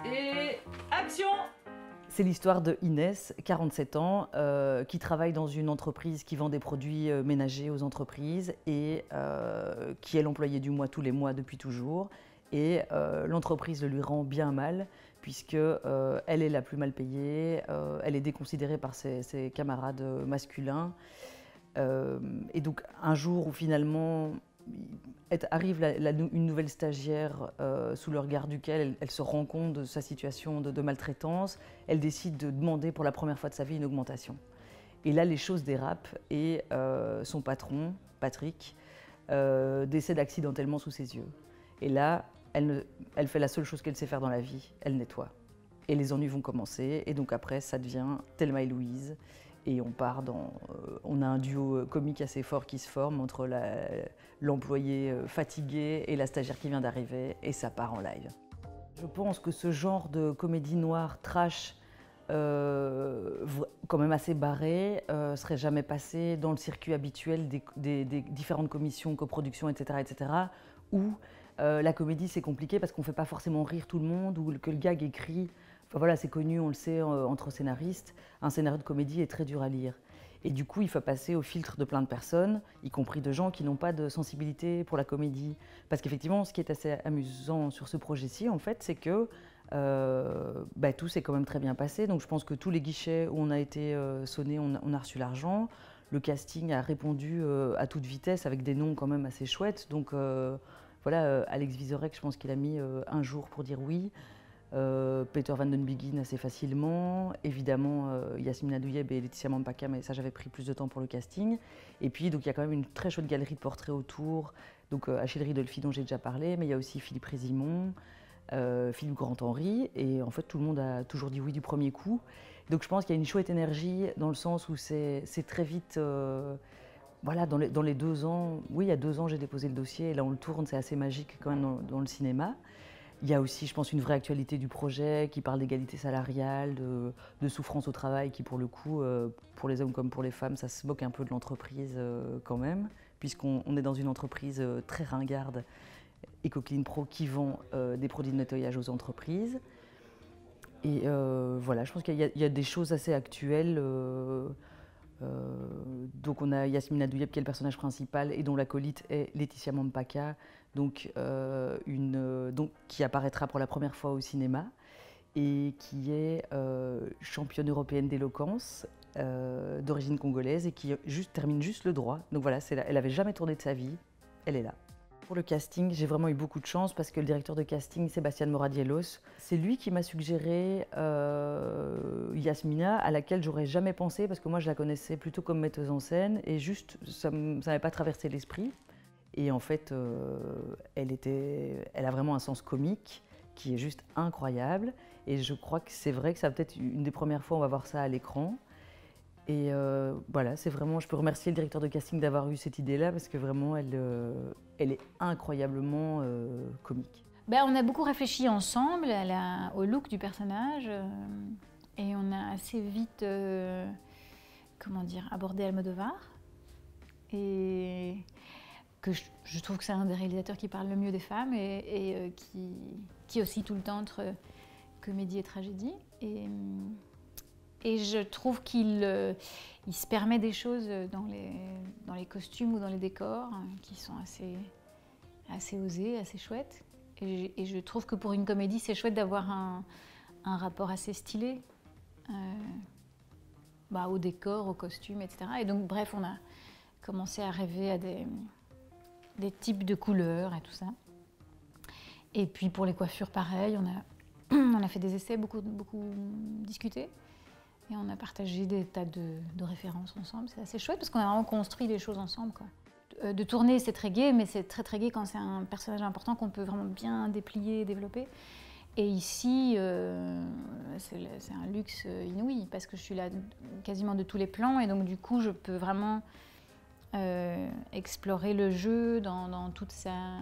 Et action! C'est l'histoire de Inès, 47 ans, qui travaille dans une entreprise qui vend des produits ménagers aux entreprises et qui est l'employée du mois tous les mois depuis toujours. Et l'entreprise le lui rend bien mal puisque elle est la plus mal payée, elle est déconsidérée par ses camarades masculins. Et donc un jour où finalement arrive une nouvelle stagiaire sous le regard duquel elle se rend compte de sa situation de maltraitance, elle décide de demander pour la première fois de sa vie une augmentation. Et là, les choses dérapent et son patron, Patrick, décède accidentellement sous ses yeux. Et là, elle fait la seule chose qu'elle sait faire dans la vie, elle nettoie. Et les ennuis vont commencer, et donc après, ça devient Thelma et Louise. Et on a un duo comique assez fort qui se forme entre l'employé fatigué et la stagiaire qui vient d'arriver, et ça part en live. Je pense que ce genre de comédie noire, trash, quand même assez barré, serait jamais passé dans le circuit habituel des différentes commissions, coproductions, etc., où la comédie c'est compliqué parce qu'on ne fait pas forcément rire tout le monde, ou que le gag écrit. Enfin voilà, c'est connu, on le sait, entre scénaristes. Un scénario de comédie est très dur à lire. Et du coup, il faut passer au filtre de plein de personnes, y compris de gens qui n'ont pas de sensibilité pour la comédie. Parce qu'effectivement, ce qui est assez amusant sur ce projet-ci, en fait, c'est que tout s'est quand même très bien passé. Donc je pense que tous les guichets où on a été sonné, on a reçu l'argent. Le casting a répondu à toute vitesse avec des noms quand même assez chouettes. Donc voilà, Alex Vizorek, je pense qu'il a mis un jour pour dire oui. Peter Van den Begin assez facilement, évidemment Yasmina Douyeb et Laetitia Mampaka, mais ça j'avais pris plus de temps pour le casting. Et puis donc il y a quand même une très chouette galerie de portraits autour, donc Achille Ridolfi dont j'ai déjà parlé, mais il y a aussi Philippe Résimon, Philippe Grand-Henri, et en fait tout le monde a toujours dit oui du premier coup. Donc je pense qu'il y a une chouette énergie dans le sens où c'est très vite, voilà, dans les 2 ans, oui il y a 2 ans j'ai déposé le dossier, et là on le tourne, c'est assez magique quand même dans le cinéma. Il y a aussi, je pense, une vraie actualité du projet qui parle d'égalité salariale, de souffrance au travail, qui pour le coup, pour les hommes comme pour les femmes, ça se moque un peu de l'entreprise quand même, puisqu'on est dans une entreprise très ringarde, EcoClean Pro, qui vend des produits de nettoyage aux entreprises. Et voilà, je pense qu'il y a des choses assez actuelles. Donc on a Yasmina Douyeb qui est le personnage principal et dont l'acolyte est Laetitia Mampaka, donc qui apparaîtra pour la première fois au cinéma et qui est championne européenne d'éloquence, d'origine congolaise, et qui termine juste le droit. Donc voilà, elle n'avait jamais tourné de sa vie, elle est là. Pour le casting, j'ai vraiment eu beaucoup de chance parce que le directeur de casting, Sébastien Moradielos, c'est lui qui m'a suggéré Yasmina, à laquelle j'aurais jamais pensé parce que moi je la connaissais plutôt comme metteuse en scène et juste ça n'avait pas traversé l'esprit. Et en fait, elle a vraiment un sens comique qui est juste incroyable, et je crois que c'est vrai que ça va peut-être une des premières fois où on va voir ça à l'écran. Et voilà, c'est vraiment, je peux remercier le directeur de casting d'avoir eu cette idée-là parce que vraiment, elle est incroyablement comique. Ben, on a beaucoup réfléchi ensemble au look du personnage et on a assez vite abordé Almodovar. Et que je trouve que c'est un des réalisateurs qui parle le mieux des femmes et qui oscille tout le temps entre comédie et tragédie. Et je trouve qu'il se permet des choses dans les costumes ou dans les décors qui sont assez osées, assez chouettes. Et je trouve que pour une comédie, c'est chouette d'avoir un rapport assez stylé au décor, aux costumes, etc. Et donc, bref, on a commencé à rêver à des types de couleurs et tout ça. Et puis pour les coiffures, pareil, on a fait des essais, beaucoup discuté. Et on a partagé des tas de références ensemble. C'est assez chouette parce qu'on a vraiment construit les choses ensemble, quoi. De tourner, c'est très gai, mais c'est très très gai quand c'est un personnage important qu'on peut vraiment bien déplier, développer. Et ici, c'est un luxe inouï parce que je suis là quasiment de tous les plans et donc du coup, je peux vraiment explorer le jeu dans toute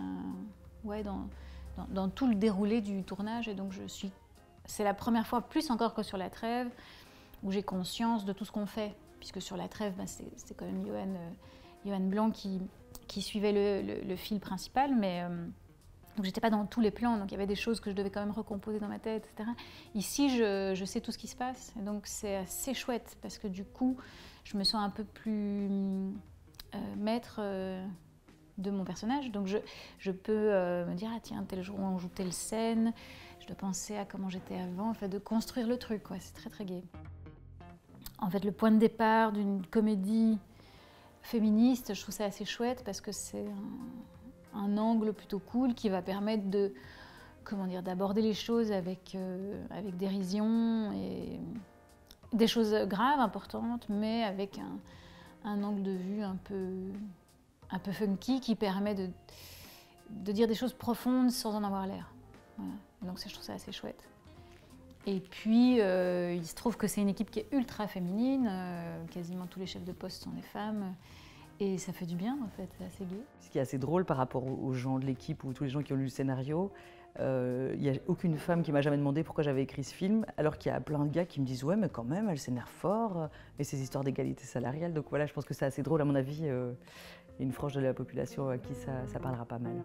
dans tout le déroulé du tournage. Et donc c'est la première fois, plus encore que sur La Trêve, où j'ai conscience de tout ce qu'on fait, puisque sur La Trêve, c'est quand même Johan Blanc qui suivait le fil principal, mais Donc j'étais pas dans tous les plans, donc il y avait des choses que je devais quand même recomposer dans ma tête, etc. Ici, je sais tout ce qui se passe, et donc c'est assez chouette, parce que du coup, je me sens un peu plus maître de mon personnage. Donc je peux me dire, ah tiens, tel jour on joue telle scène, je dois penser à comment j'étais avant, en fait, de construire le truc, quoi. C'est très très gai. En fait, le point de départ d'une comédie féministe, je trouve ça assez chouette, parce que c'est un angle plutôt cool qui va permettre de, comment dire, d'aborder les choses avec dérision et des choses graves, importantes, mais avec un angle de vue un peu funky qui permet de dire des choses profondes sans en avoir l'air. Voilà. Donc ça, je trouve ça assez chouette. Et puis, il se trouve que c'est une équipe qui est ultra féminine, quasiment tous les chefs de poste sont des femmes, et ça fait du bien en fait, c'est assez gai. Ce qui est assez drôle par rapport aux gens de l'équipe ou tous les gens qui ont lu le scénario, il n'y a aucune femme qui m'a jamais demandé pourquoi j'avais écrit ce film, alors qu'il y a plein de gars qui me disent « ouais mais quand même, elle s'énerve fort », et ces histoires d'égalité salariale, donc voilà, je pense que c'est assez drôle à mon avis, il y a une frange de la population à qui ça parlera pas mal.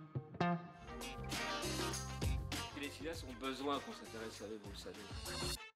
Les cinéastes ont besoin qu'on s'intéresse à eux, vous le savez.